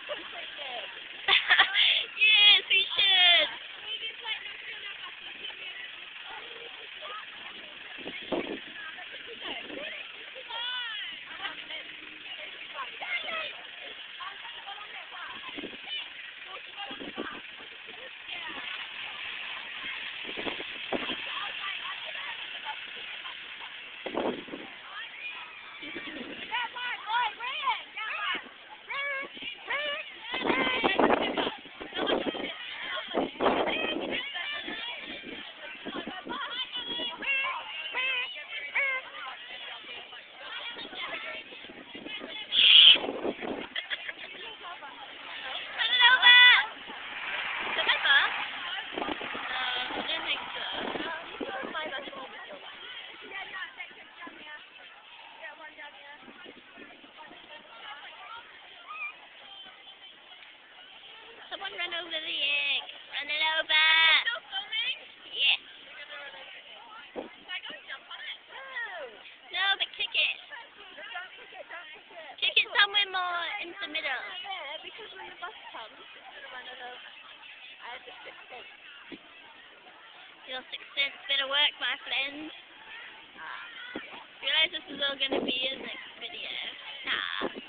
Yes, we should. Run it over. Is it my bus? No, I don't think so. Someone run over the egg. Run it over. Still filming? Yes. No, but kick it. Kick it somewhere more into the middle. Because when the bus comes, it's going to run it over. I have the sixth sense. Your sixth sense better work, my friend. Realize this is all going to be in the next video. Nah.